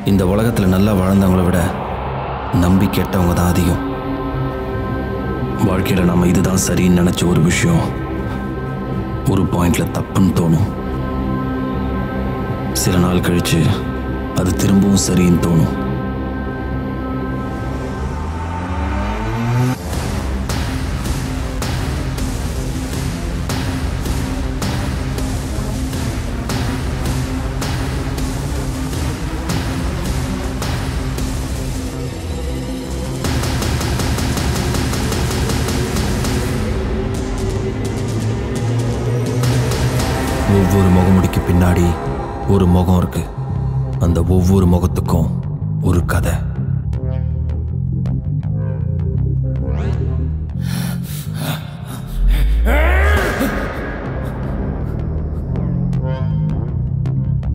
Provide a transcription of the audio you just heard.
இந்த உலகத்தில் நல்லா வாழ்ந்தவங்களை விட நம்பி கெட்டவங்க தான் அதிகம். வாழ்க்கையில் நம்ம இதுதான் சரின்னு நினச்ச ஒரு விஷயம் ஒரு பாயிண்டில் தப்புன்னு தோணும். சில நாள் கழித்து அது திரும்பவும் சரின்னு தோணும். ஒவ்வொரு முகமுடிக்கு பின்னாடி ஒரு முகம் இருக்கு. அந்த ஒவ்வொரு முகத்துக்கும் ஒரு கதை.